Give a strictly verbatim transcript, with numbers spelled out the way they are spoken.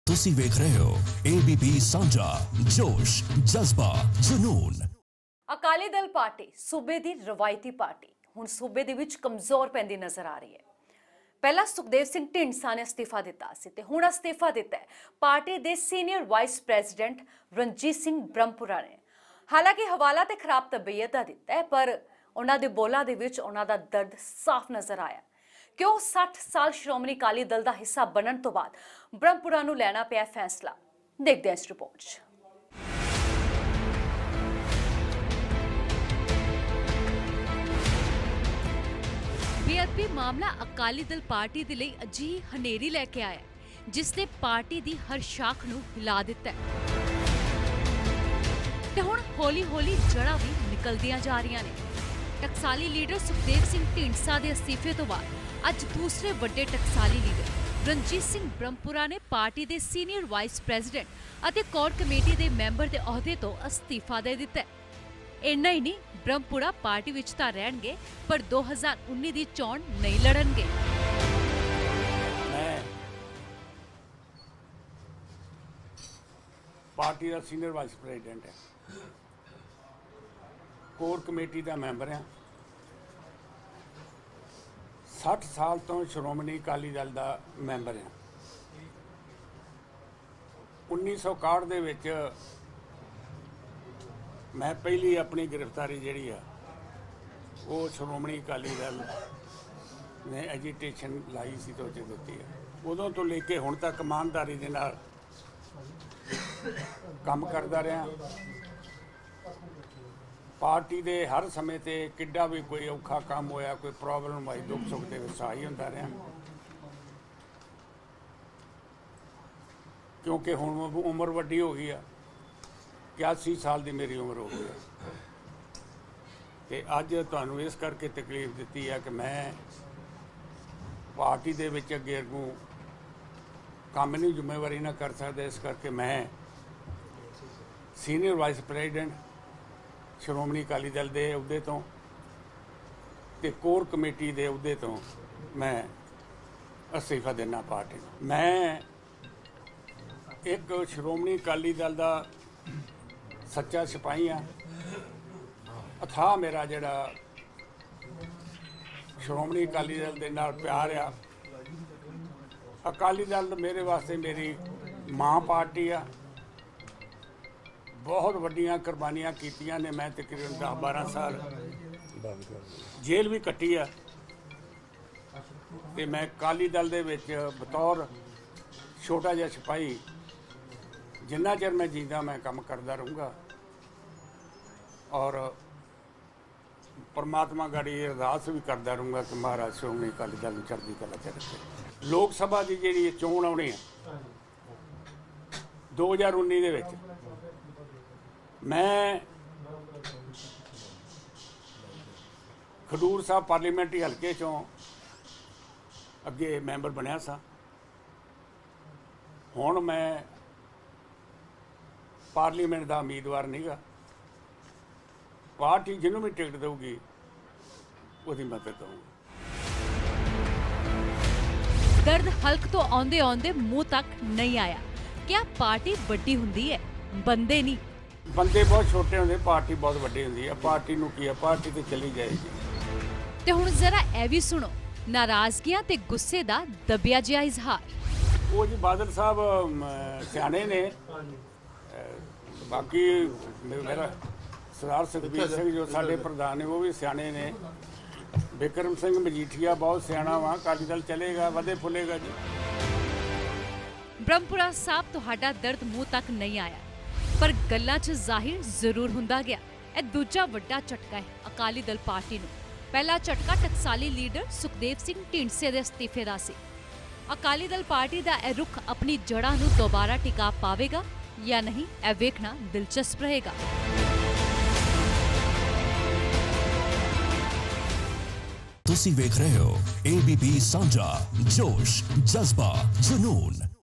ਤੁਸੀਂ ਵੇਖ ਰਹੇ ਹੋ ਏਬੀਪੀ ਸਾਂਝਾ ਜੋਸ਼ ਜਜ਼ਬਾ ਜਨੂਨ। ਅਕਾਲੀ ਦਲ ਪਾਰਟੀ ਸੂਬੇ ਦੀ ਰਵਾਇਤੀ ਪਾਰਟੀ ਹੁਣ ਸੂਬੇ ਦੇ ਵਿੱਚ ਕਮਜ਼ੋਰ ਪੈਂਦੀ ਨਜ਼ਰ ਆ ਰਹੀ ਹੈ। ਪਹਿਲਾਂ ਸੁਖਦੇਵ ਸਿੰਘ ਢੀਂਡਸਾ ਨੇ ਅਸਤੀਫਾ ਦਿੱਤਾ ਸੀ ਤੇ ਹੁਣ ਅਸਤੀਫਾ ਦਿੱਤਾ ਹੈ ਪਾਰਟੀ ਦੇ senior vice president Ranjit Singh Brahmpura ਨੇ। ਹਾਲਾਂਕਿ ਹਵਾਲਾ ਤੇ ਖਰਾਬ ਤਬੀਅਤ ਦਾ ਦਿੱਤਾ ਹੈ, ਪਰ ਉਹਨਾਂ ਦੇ ਬੋਲਾਂ ਦੇ ਵਿੱਚ ਉਹਨਾਂ ਦਾ ਦਰਦ ਸਾਫ਼ ਨਜ਼ਰ ਆਇਆ। क्यों साठ साल श्रोमणी अकाली दल का हिस्सा बनने तो बाद ब्रह्मपुरा नूं लेना पिया फैसला, देखते हैं इस रिपोर्ट। बेअदबी मामला अकाली दल पार्टी दे लई अजीही हनेरी लैके आया जिसने पार्टी दी हर शाख नूं हिला दिता है ते हुण हौली हौली जड़ा भी निकलदियां जा रहीआं ने। टकसाली लीडर सुखदेव सिंह ढींडसा दे अस्तीफे तो बाद ਅੱਜ ਦੂਸਰੇ ਵੱਡੇ ਟਕਸਾਲੀ ਲੀਡਰ ਰਣਜੀਤ ਸਿੰਘ ਬ੍ਰਹਮਪੁਰਾ ਨੇ ਪਾਰਟੀ ਦੇ ਸੀਨੀਅਰ ਵਾਈਸ ਪ੍ਰੈਜ਼ੀਡੈਂਟ ਅਤੇ ਕੋਰ ਕਮੇਟੀ ਦੇ ਮੈਂਬਰ ਦੇ ਅਹੁਦੇ ਤੋਂ ਅਸਤੀਫਾ ਦੇ ਦਿੱਤਾ। ਇੰਨਾ ਹੀ ਨਹੀਂ, ਬ੍ਰਹਮਪੁਰਾ ਪਾਰਟੀ ਵਿੱਚ ਤਾਂ ਰਹਿਣਗੇ ਪਰ ਦੋ ਹਜ਼ਾਰ ਉੱਨੀ ਦੀ ਚੋਣ ਨਹੀਂ ਲੜਨਗੇ। ਮੈਂ ਪਾਰਟੀ ਦਾ ਸੀਨੀਅਰ ਵਾਈਸ ਪ੍ਰੈਜ਼ੀਡੈਂਟ ਹਾਂ, ਕੋਰ ਕਮੇਟੀ ਦਾ ਮੈਂਬਰ ਹਾਂ। साठ साल तो श्रोमणी अकाली दल का मैंबर हाँ। उन्नीस सौ इकाहठ दे विच मैं पहली अपनी गिरफ्तारी जिहड़ी आ वो श्रोमणी अकाली दल ने एजीटेशन लाई सी तो दी है। उदों तो लेके हुण तक ईमानदारी दे नाल काम करदा रहा। पार्टी दे हर समय ते किड्डा भी कोई औखा काम होया, कोई प्रॉब्लम आई, दुख सुख दे विच सहाई हुंदा रहा। क्योंकि हुण उम्र वड्डी हो गई है, इक्यासी साल की मेरी उम्र हो गई है ते अज तुहानूं इस करके तकलीफ दित्ती है कि मैं पार्टी दे विच अगे अगों काम नहीं जिम्मेवारी ना कर सकदा। इस करके मैं senior vice president Shiromani Akali Dal के अहुदे तो ते कोर कमेटी के अहुदे तो मैं अस्तीफा देना पार्टी। मैं एक श्रोमणी अकाली दल का सच्चा सिपाही हाँ। अथाह मेरा जिहड़ा श्रोमणी अकाली दल के नाल प्यार आ। अकाली दल मेरे वास्ते मेरी मां पार्टी आ। बहुत वड्डियां कुर्बानियां कीतियां ने। मैं तकरीबन दस बारह साल जेल भी कट्टी है ते मैं अकाली दल दे विच बतौर छोटा जिहा सिपाही जिन्ना चिर मैं जींदा मैं काम करदा रहूँगा और परमात्मा गाड़ी अरदास भी करदा रहूँगा कि महाराज श्रोमणी अकाली दल नूं चढ़दी कला च रखे। लोक सभा की जिहड़ी चोण आउणी है दो हज़ार उन्नी दे विच मैं खडूर साहब पार्लीमेंट्री हल्के चों अगे मैंबर बनया सा। हुण मैं पार्लीमेंट का उम्मीदवार नहीं गा। पार्टी जिन्हों भी टिकट देगी उसकी मदद दूंगी। दर्द हल्क तो आंदे आंदे मुंह तक नहीं आया। क्या पार्टी बड़ी हुंदी है? बंदे नहीं। बंदे बहुत छोटे होंगे, पार्टी बहुत वड्डी होंदी है। पार्टी नूं की है, पार्टी तो चली जाएगी। ते हुण जरा ए भी सुनो नाराजगियां ते गुस्से दा दबिया जिहा इजहार। वो जी बादल साहब सियाणे ने, बाकी मेरा सरदार सुखबीर सिंह जो साडे प्रधान ने वो भी सियाणे ने। बिक्रम सिंह मजीठिया बहुत सियाणा वा। अकाली दल चलेगा, वधे फुलेगा जी। ब्रह्मपुरा साहब तुहाडा दर्द मुंह तक नहीं आया पर गल्लां च जाहिर जरूर हुंदा गया। यह दूजा वड्डा झटका है अकाली दल पार्टी नूं। पहला झटका टकसाली लीडर सुखदेव सिंह ढींडसे दे अस्तीफे दा सी। अकाली दल पार्टी दा यह रुख अपनी जड़ां नूं दोबारा टिका पावेगा या नहीं, यह वेखना दिलचस्प रहेगा। ਤੁਸੀਂ ਵੇਖ ਰਹੇ ਹੋ ਏਬੀਪੀ ਸਾਂਝਾ ਜੋਸ਼ ਜਜ਼ਬਾ ਜਨੂਨ।